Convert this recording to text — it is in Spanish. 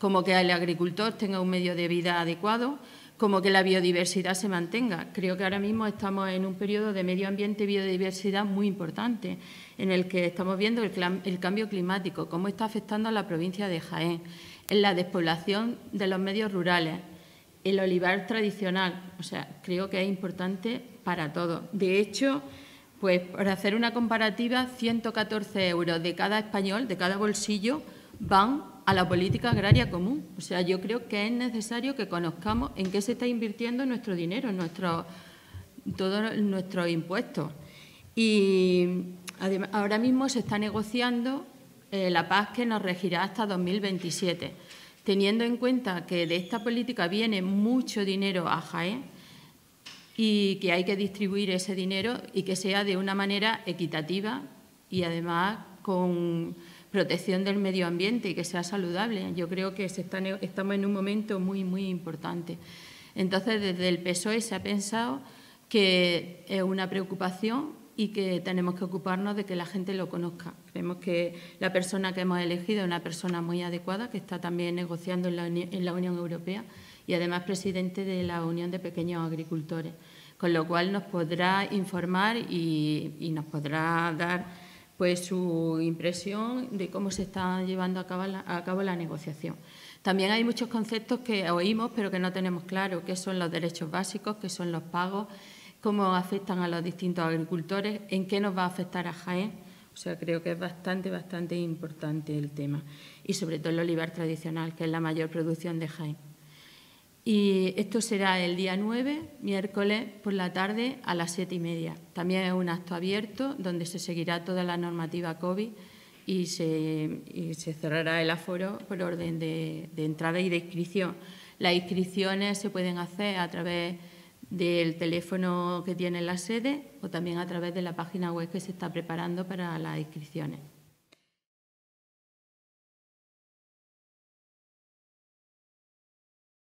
como que el agricultor tenga un medio de vida adecuado, como que la biodiversidad se mantenga. Creo que ahora mismo estamos en un periodo de medio ambiente y biodiversidad muy importante, en el que estamos viendo el cambio climático, cómo está afectando a la provincia de Jaén, en la despoblación de los medios rurales, el olivar tradicional. O sea, creo que es importante para todos. De hecho, pues para hacer una comparativa, 114 euros de cada español, de cada bolsillo, van a la política agraria común. O sea, yo creo que es necesario que conozcamos en qué se está invirtiendo nuestro dinero, todos nuestros impuestos. Y además, ahora mismo se está negociando la PAC que nos regirá hasta 2027, teniendo en cuenta que de esta política viene mucho dinero a Jaén y que hay que distribuir ese dinero y que sea de una manera equitativa y además con protección del medio ambiente y que sea saludable. Yo creo que estamos en un momento muy, muy importante. Entonces, desde el PSOE se ha pensado que es una preocupación y que tenemos que ocuparnos de que la gente lo conozca. Creemos que la persona que hemos elegido es una persona muy adecuada, que está también negociando en la Unión Europea y además presidente de la Unión de Pequeños Agricultores, con lo cual nos podrá informar y nos podrá dar pues su impresión de cómo se está llevando a cabo la negociación. También hay muchos conceptos que oímos pero que no tenemos claro, qué son los derechos básicos, qué son los pagos, cómo afectan a los distintos agricultores, en qué nos va a afectar a Jaén. O sea, creo que es bastante importante el tema. Y sobre todo el olivar tradicional, que es la mayor producción de Jaén. Y esto será el día 9, miércoles, por la tarde a las 7:30. También es un acto abierto donde se seguirá toda la normativa COVID y se cerrará el aforo por orden de entrada y de inscripción. Las inscripciones se pueden hacer a través del teléfono que tiene la sede o también a través de la página web que se está preparando para las inscripciones.